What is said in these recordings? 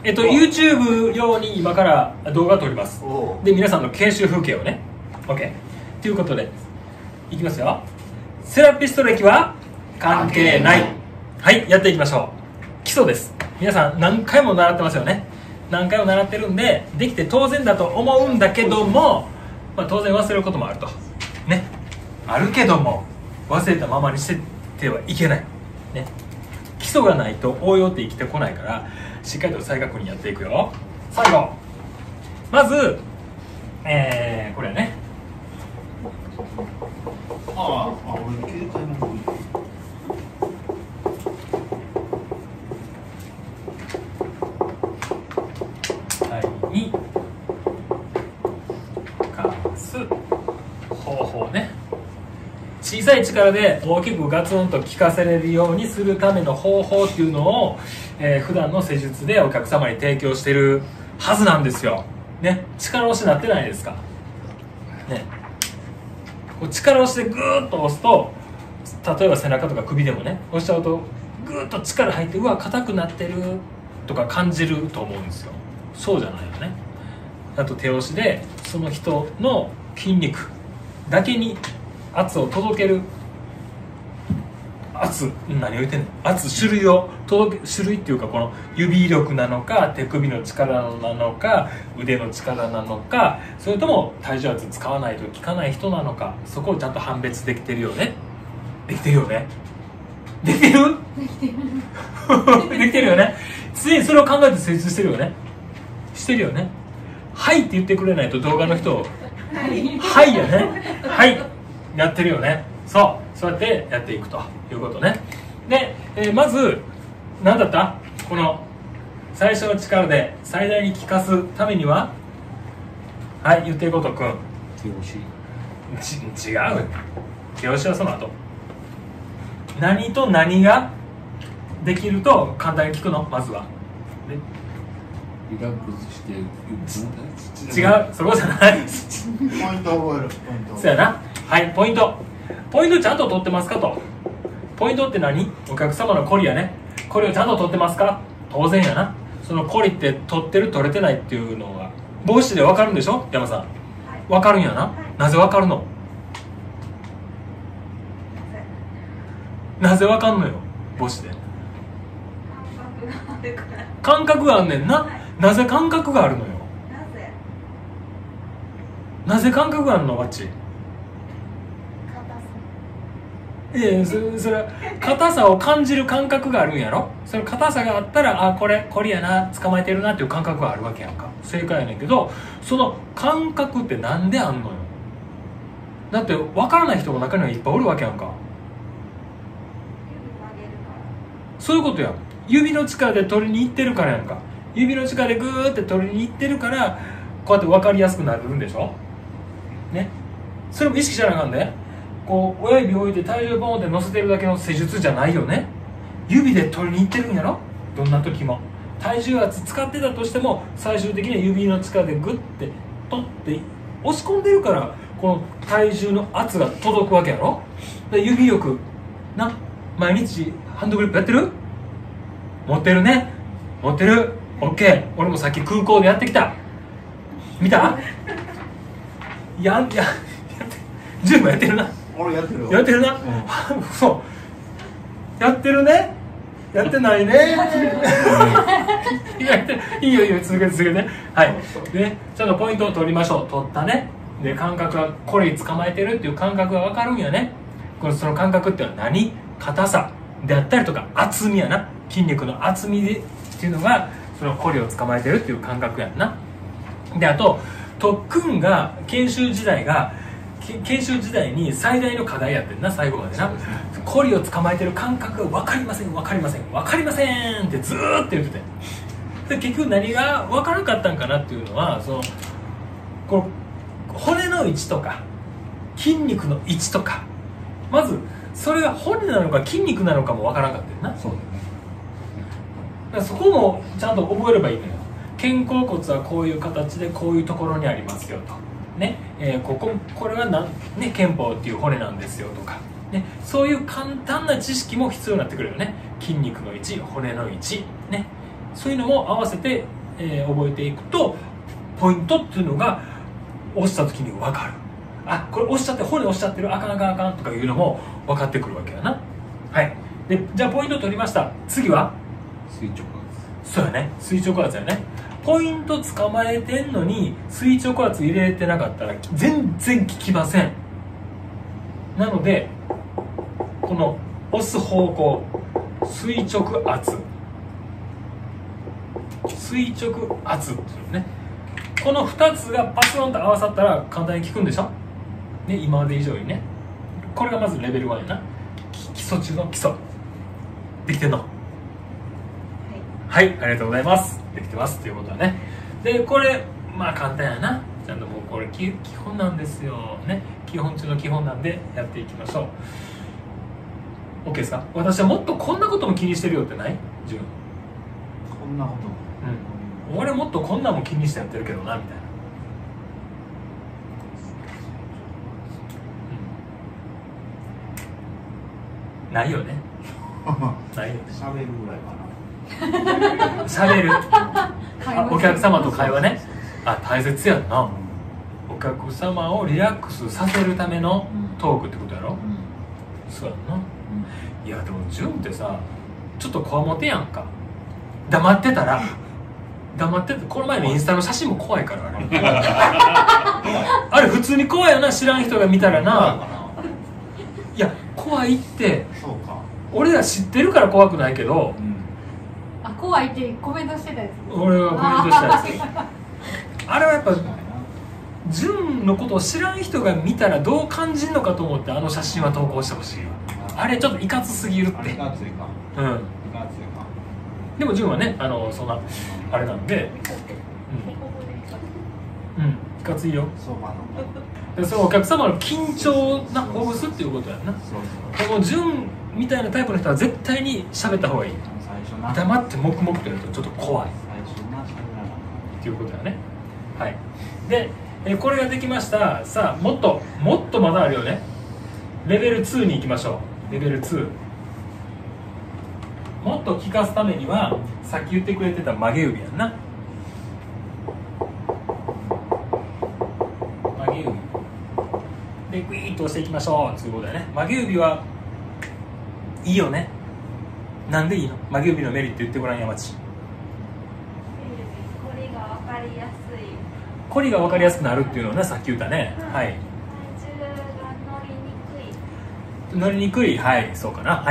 YouTube 用に今から動画撮ります。で、皆さんの研修風景をね。 OK ということでいきますよ。セラピスト歴は関係ない。はい、やっていきましょう。基礎です。皆さん何回も習ってますよね。何回も習ってるんでできて当然だと思うんだけども、当然忘れることもあるとね。あるけども忘れたままにしててはいけないね。基礎がないと応用って生きてこないから、しっかりと再確認やっていくよ。最後まずこれね。 俺携帯もにかす方法ね。小さい力で大きくガツンと効かせれるようにするための方法っていうのを、普段の施術でお客様に提供してるはずなんですよ、ね、力押しになってないですか、ね、こう力押しでグーッと押すと、例えば背中とか首でもね押しちゃうとグーッと力入って、うわ硬くなってるとか感じると思うんですよ。そうじゃないよね。あと手押しでその人の筋肉だけに圧を届ける、何を言ってんの、種類を届け、種類っていうか、この指力なのか手首の力なのか腕の力なのか、それとも体重圧使わないと効かない人なのか、そこをちゃんと判別できてるよね。できてるよね。できてるできてるよね。常にそれを考えて施術してるよね。してるよね。はいって言ってくれないと動画の人はいやね。はいやってるよね。そうやってやっていくということね。で、まず何だった、この最初の力で最大に効かすためには、はい言っていることくん。 手押し違う。手押しはその後。何と何ができると簡単に効くの。まずはリラックスして違う、そこじゃない。 ポイントを覚える。 そうやな。はい、ポイントちゃんと取ってますかと。ポイントって何？お客様のコリやね。コリをちゃんと取ってますか。当然やな。そのコリって取ってる取れてないっていうのが帽子で分かるんでしょ、山さん。分かるんやな。なぜ分かるの？なぜ分かんのよ、帽子で。感覚があんねんな。なぜ感覚があるのよ。なぜ感覚があるの、バッチ。それは硬さを感じる感覚があるんやろ。その硬さがあったら、これやな、捕まえてるなっていう感覚があるわけやんか。正解やねんけど、その感覚ってなんであんのよ。だって分からない人も中にはいっぱいおるわけやんか。そういうことやん。指の力で取りに行ってるからやんか。指の力でグーって取りに行ってるから、こうやって分かりやすくなるんでしょね。それも意識しなあかんで、こう親指を置いて体重ボンって乗せてるだけの施術じゃないよね。指で取りに行ってるんやろ。どんな時も体重圧使ってたとしても、最終的には指の力でグッて取って押し込んでるから、この体重の圧が届くわけやろ。で指力な、毎日ハンドグリップやってる？持ってるね。持ってる。 OK。 俺もさっき空港でやってきた。見た？全部やってるな。 俺やってるよ。 やってるな、うん、そうやってるね。やってないね。いいよ続けて。はいね、ちょっとポイントを取りましょう。取ったね。で感覚がこれに捕まえてるっていう感覚が分かるんやね。その感覚ってのは何？硬さであったりとか厚みやな。筋肉の厚みでっていうのがそのコリを捕まえてるっていう感覚やんな。であと特訓が研修時代に最大の課題やってんな。最後までな、コリを捕まえてる感覚が分かりませんってずーっと言ってて、で結局何が分からなかったんかなっていうのは、この骨の位置とか筋肉の位置とか、まずそれが骨なのか筋肉なのかも分からなかったよな。 そうだね。 だからそこもちゃんと覚えればいいのよ。肩甲骨はこういう形でこういうところにありますよとね、これは肩膀っていう骨なんですよとか、ね、そういう簡単な知識も必要になってくるよね。筋肉の位置、骨の位置、ね、そういうのも合わせて覚えていくとポイントっていうのが押した時に分かる。あ、これ押しちゃって骨押しちゃってる、あかんあかんあかんとかいうのも分かってくるわけやな。はい。でじゃあポイント取りました。次は垂直圧。 そうやね、垂直圧やね。ポイント捕まえてんのに垂直圧入れてなかったら全然効きません。なのでこの押す方向、垂直圧、垂直圧っていうのね、この2つがパスロンと合わさったら簡単に効くんでしょ、ね、今まで以上にね。これがまずレベル1やな。基礎中の基礎。できてんの？はい、ありがとうございます。できてますっていうことはね。でこれまあ簡単やな。ちゃんともうこれ基本なんですよね。基本中の基本なんでやっていきましょう。 OK ですか？私はもっとこんなことも気にしてるよってない？純。 こんなこと。 うん。俺もっとこんなんも気にしてやってるけどなみたいな。うん、ないよね。ないよね。 喋るぐらいかな。 喋る。あ、お客様と会話ね。あ、大切やんな。お客様をリラックスさせるためのトークってことやろ、そうやんな。いやでも純ってさ、ちょっとこわもてやんか。黙ってたら黙ってて、この前のインスタの写真も怖いからあれあれ普通に怖いよな、知らん人が見たらな。いや怖いって、 そうか。 俺ら知ってるから怖くないけど、 あ、怖いってコメントしてたやつ。 俺がコメントしたやつあれはやっぱ純のことを知らん人が見たらどう感じるのかと思って、あの写真は投稿してほしいわ。あれちょっといかつすぎるって。 いかついか。 うん。 いかついか。 でも純はね、そんなあれなんで、うん、いかついよ。 そうかな。 でそのお客様の緊張なほぐすっていうことやんな。 そうそう。 この純みたいなタイプの人は絶対に喋った方がいい。 最初な。 黙って黙々とやるとちょっと怖い最初な、喋らな。 っていうことだね。はい。で、これができました。さあもっとまだあるよね。レベル2に行きましょう。レベル2。もっと効かすためにはさっき言ってくれてた曲げ指やんな。曲げ指でグイーッと押していきましょうということだよね。曲げ指はいいよね。なんでいいの？曲げ指のメリット言ってごらん、山地。 これが分かりやすい。 コリが分かりやすくなるっていうのをね、さっき言ったね。はい。 体重が乗りにくい。 乗りにくい、はい、そうかな。はい。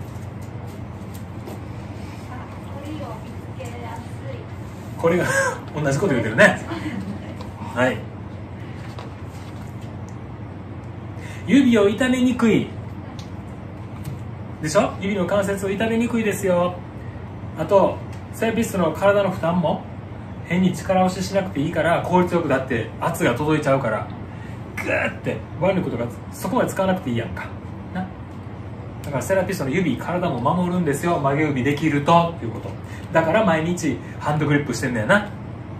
コリを見つけやすい。 これが同じこと言ってるね。はい。指を痛めにくいでしょ。指の関節を痛めにくいですよ。あとセラピストの体の負担も変に力押ししなくていいから、効率よく、だって圧が届いちゃうからグーって腕力とかそこまで使わなくていいやんかな。だからセラピストの指、体も守るんですよ、曲げ指できるとっていうことだから、毎日ハンドグリップしてんだよな。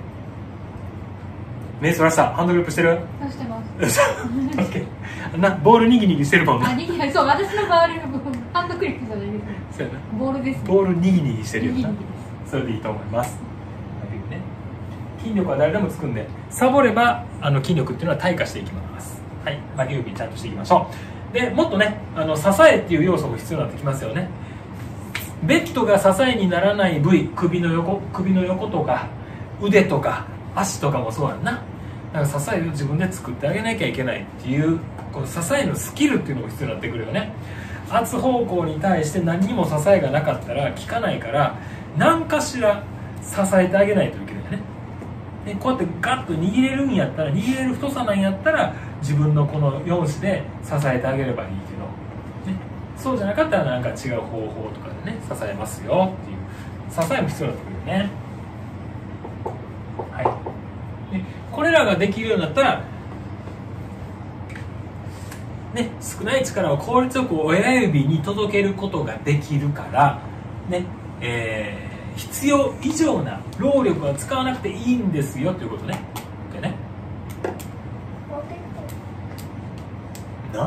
目そらした。ハンドグリップしてる？ そうしてます。 な、ボールにぎにぎしてるもんな。 あ、にぎそう、私の周りのハンドクリップじゃないですね。 そうやな。 ボールです。 ボールにぎにぎしてるよな。 にぎにぎそれでいいと思います。筋力は誰でもつくんで、サボれば筋力っていうのは退化していきます。はい、曲げ指ちゃんとしていきましょう。でもっとね、支えっていう要素も必要になってきますよね。ベッドが支えにならない部位、首の横とか腕とか足とかもそうやんな。だから支えを自分で作ってあげなきゃいけないっていう、この支えのスキルっていうのも必要になってくるよね。圧方向に対して何にも支えがなかったら効かないから、何かしら支えてあげないといけないよね。でこうやってガッと握れるんやったら、握れる太さなんやったら自分のこの4子で支えてあげればいいけど、ね、そうじゃなかったらなんか違う方法とかでね支えますよっていう支えも必要になってくるよね。はい。でこれらができるようになったらね、少ない力を効率よく親指に届けることができるからね、必要以上な労力は使わなくていいんですよということね。でね。な。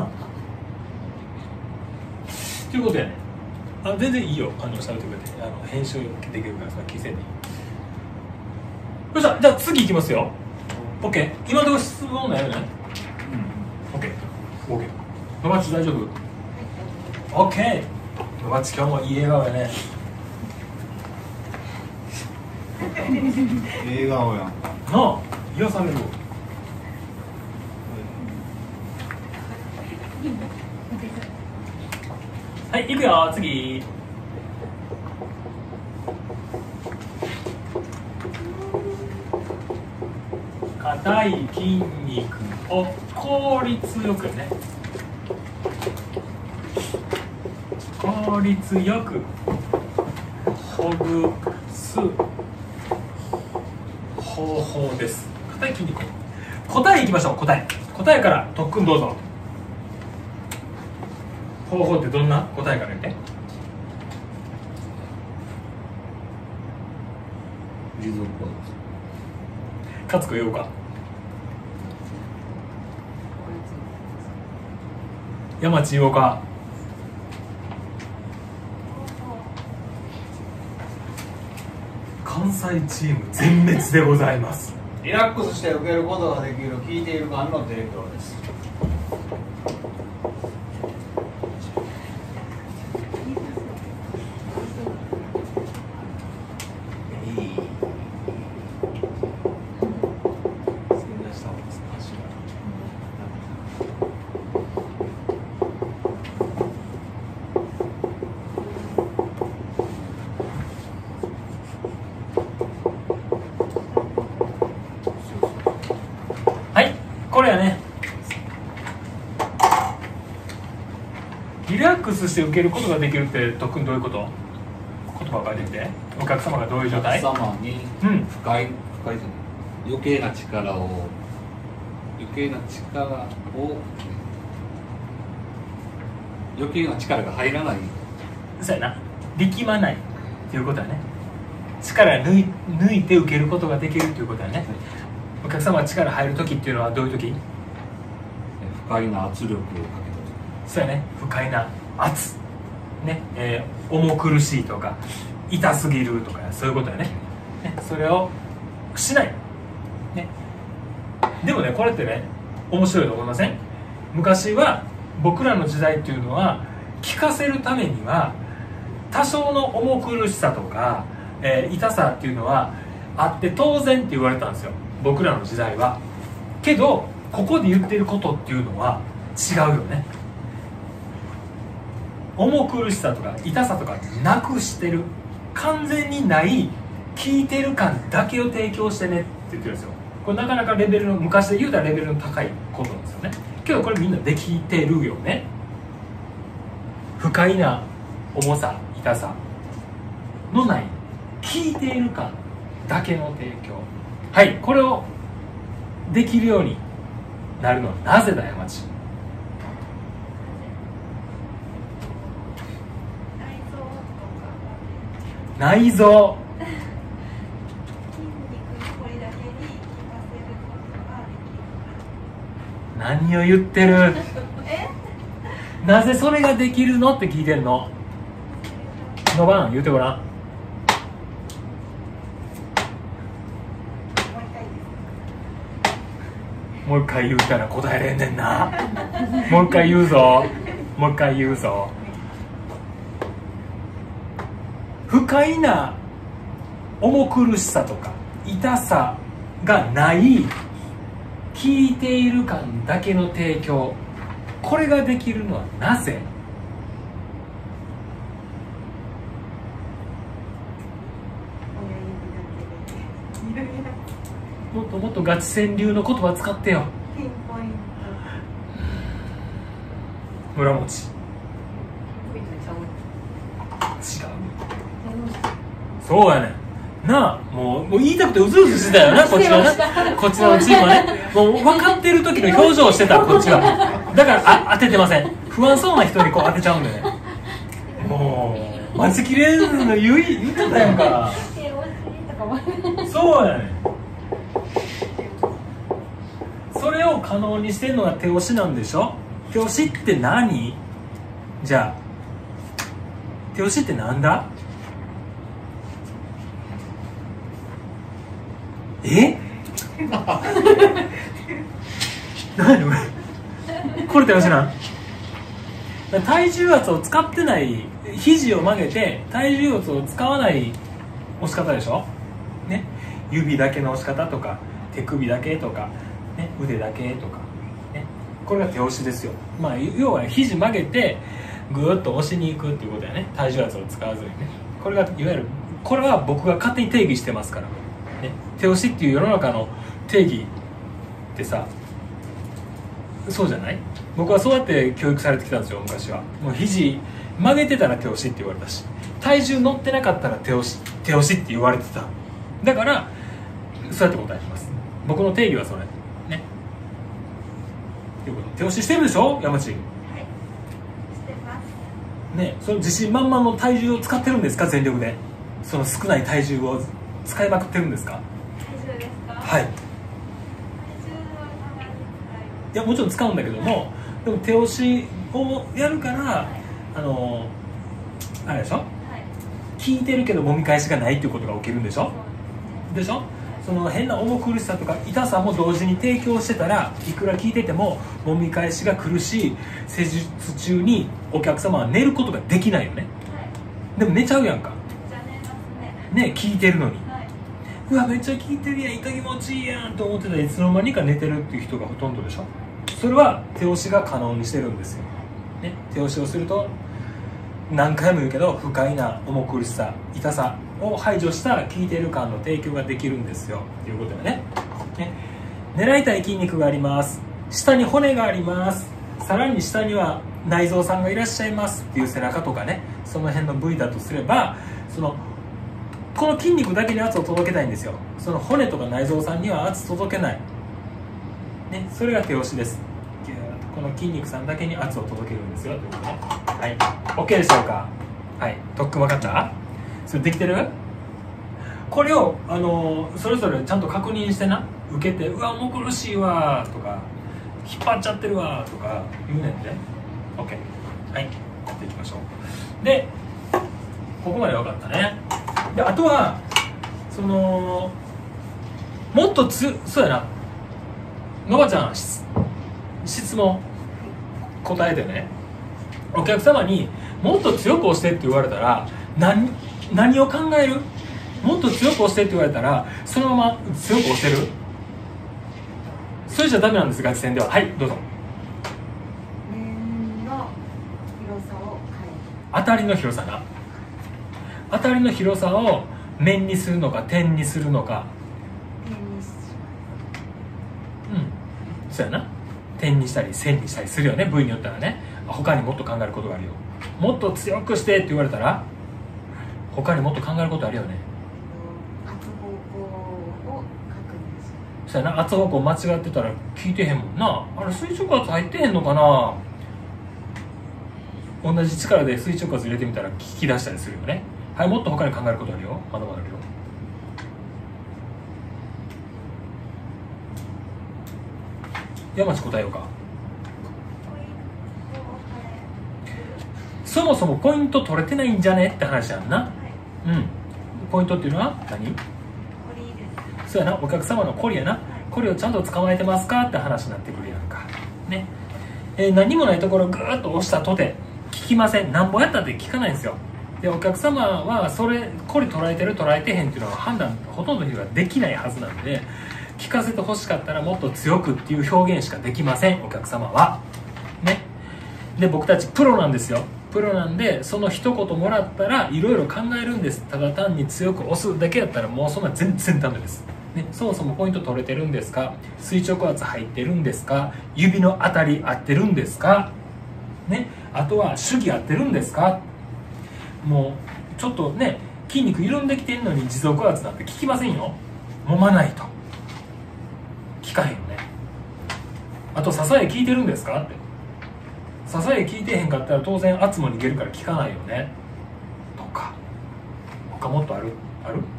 ということやね。全然いいよ。喋ってくれて、編集できるから、それ聞いてね。 よっしゃ、じゃあ次いきますよ。 OK。 今のところ質問ないよね。OK。 野町大丈夫？ OK。 野町今日もいい笑顔やね。 笑顔やん。 なあ、癒される。はい、行くよ、次。硬い筋肉を効率よくね、効率よくほぐす方法です。硬い筋肉、答えいきましょう。答えから特訓どうぞ。方法ってどんな？答えから言って。 持続は勝子言おうか。山地言おうか。関西チーム全滅でございます。 リラックスして受けることができる聞いている感の提供です。 これやね、リラックスして受けることができるって特訓どういうこと？言葉を書いてみて。お客様がどういう状態？ お客様にうん不快じゃない、余計な力を余計な力が入らない。 そうやな、力まないっていうことはね、力抜いて受けることができるっていうことはね。お客様が力入る時っていうのはどういう時？ 不快な圧力をかけた時。 そうやね、不快な圧ね、重苦しいとか痛すぎるとかそういうことやね。それをしない、ね、でもね、これってね面白いと思いません？昔は僕らの時代っていうのは聞かせるためには多少の重苦しさとか、痛さっていうのはあって当然って言われたんですよ、僕らの時代は。けどここで言ってることっていうのは違うよね。重苦しさとか痛さとかなくしてる、完全にない聞いてる感だけを提供してねって言ってるんですよ。これなかなかレベルの、昔で言うたらレベルの高いことなんですよね。けどこれみんなできてるよね。不快な重さ痛さのない聞いている感だけの提供。はい、これをできるようになるのはなぜだよ、山地。内臓、 筋肉にこれだけに効かせることができる。 何を言ってる？なぜそれができるのって聞いてんの。のばん言うてごらん。もう一回言うたら答えれんねんな。もう一回言うぞ。もう一回言うぞ。不快な重苦しさとか痛さがない聞いている感だけの提供、これができるのはなぜ？もっともっとガチ川柳の言葉使ってよ。 ピンポイント。 村持ち。違う。そうやねんなあ。もう言いたくてうずうずしてたよな、こっちのね、こっちのチームはね。もう分かってる時の表情をしてた、こっちは。だから当ててません。不安そうな人にこう当てちゃうんでね。もう待ちきれんの言ってたやんか。そうやねん。それを可能にしてるのが手押しなんでしょ。手押しって何？じゃあ手押しってなんだ？ え何これ手押しなん？体重圧を使ってない、肘を曲げて体重圧を使わない押し方でしょ、ね、指だけの押し方とか手首だけとか、ね、腕だけとか、ね、これが手押しですよ。まあ要は肘曲げてぐーっと押しに行くっていうことだよね、体重圧を使わずにね。これがいわゆる、これは僕が勝手に定義してますから、ね、手押しっていう世の中の定義ってさ、そうじゃない？僕はそうやって教育されてきたんですよ、昔は。もう肘曲げてたら手押しって言われたし、体重乗ってなかったら手押しって言われてた。だからそうやって答えてます。僕の定義はそれね。ということ、手押ししてるでしょ、山地。 してますね、その自信満々の体重を使ってるんですか、全力で。その少ない体重を使いまくってるんですか？ 体重ですか？ はい。 体重はたまに使います。 いや、もちろん使うんだけども、でも手押しをやるから、あれでしょ、 はい、 効いてるけど揉み返しがないっていうことが起きるんでしょ。 そうでしょ。その変な重苦しさとか痛さも同時に提供してたら、いくら効いてても揉み返しが苦しい施術中にお客様は寝ることができないよね。 ですね。はい、 でも寝ちゃうやんかじゃあ寝ますね。 ね、効いてるのに。 はい、 うわ、めっちゃ効いてるやん、痛気持ちいいやんと思ってたらいつの間にか寝てるっていう人がほとんどでしょ。それは手押しが可能にしてるんですよ、ね、手押しをすると何回も言うけど不快な重苦しさ、痛さを排除した効いてる感の提供ができるんですよということでね。狙いたい筋肉があります、下に骨があります、さらに下には内臓さんがいらっしゃいますっていう背中とかね、その辺の部位だとすれば、この筋肉だけに圧を届けたいんですよ。その骨とか内臓さんには圧届けない、ね、それが手押しです。この筋肉さんだけに圧を届けるんですよということね。はい、OK でしょうか。はい、特訓分かった？それできてる？これをそれぞれちゃんと確認してな、受けて、うわ重苦しいわとか引っ張っちゃってるわとか言うねんで。 OK、 はい、やっていきましょう。でここまで分かったね。であとはもっとそうやな、のばちゃん質問答えてね。お客様にもっと強く押してって言われたら何を考える？もっと強く押してって言われたらそのまま強く押せる？それじゃダメなんです、ガチ戦では。はい、どうぞ。 面の広さを変える。 当たりの広さな。当たりの広さを面にするのか点にするのか。 点にしうん、そうやな。点にしたり線にしたりするよね、部位によったらね。他にもっと考えることがあるよ。もっと強くしてって言われたら他にもっと考えることあるよね。 圧方向を確認する。 そうやな、圧方向間違ってたら効いてへんもんな。あれ垂直圧入ってへんのかな。同じ力で垂直圧入れてみたら効き出したりするよね。はい、もっと他に考えることあるよ。まだまだあるよ。山地答えようか。そもそもポイント取れてないんじゃねって話やんな。うん。ポイントっていうのは何？ コリです。 そうやな、お客様のコリやな。コリをちゃんと捕まえてますかって話になってくるやんか。ね。何もないところをぐーっと押したとて効きません。なんぼやったって効かないんですよ。で、お客様はそれコリ捉えてる捉えてへんっていうのは判断ほとんどの人ができないはずなんで、聞かせてほしかったらもっと強くっていう表現しかできません、お客様は。ね。で、僕たちプロなんですよ。プロなんで、その一言もらったらいろいろ考えるんです。ただ単に強く押すだけやったらもうそんな全然ダメです、ね、そもそもポイント取れてるんですか？垂直圧入ってるんですか？指の当たり合ってるんですか、ね、あとは手技合ってるんですか？もうちょっとね、筋肉緩んできてるのに持続圧なんて効きませんよ。揉まないと効かへんよね。あと支え効いてるんですかって、支え効いてへんかったら当然圧も逃げるから効かないよねとか、他もっとある考える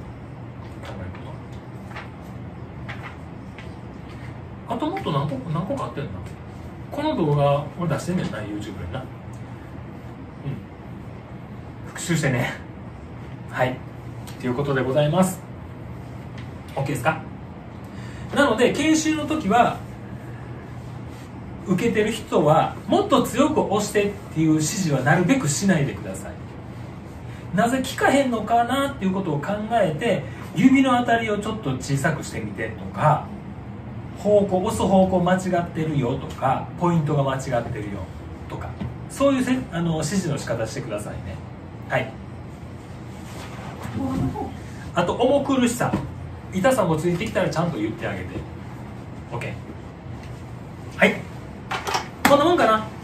こと。あともっと何個かあってんな。この動画俺出してんねんな、 YouTube にな。復習してね。はい、ということでございます。 OK ですか？なので研修の時は受けてる人はもっと強く押してっていう指示はなるべくしないでください。なぜ効かへんのかなっていうことを考えて、指の当たりをちょっと小さくしてみてとか、押す方向間違ってるよとか、ポイントが間違ってるよとか、そういう指示の仕方してくださいね。はい。あと重苦しさ、痛さもついてきたらちゃんと言ってあげて OK。 はい、こんなもんかな。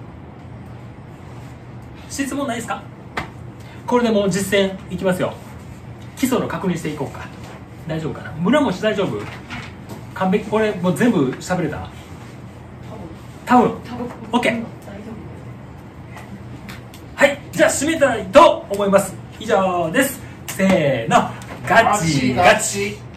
質問ないですか？これでもう実践いきますよ。基礎の確認していこうか。大丈夫かな？村持大丈夫？完璧？これもう全部喋れた？多分 OK。 はい、じゃあ締めたいと思います。以上です。せーの、ガチガチ。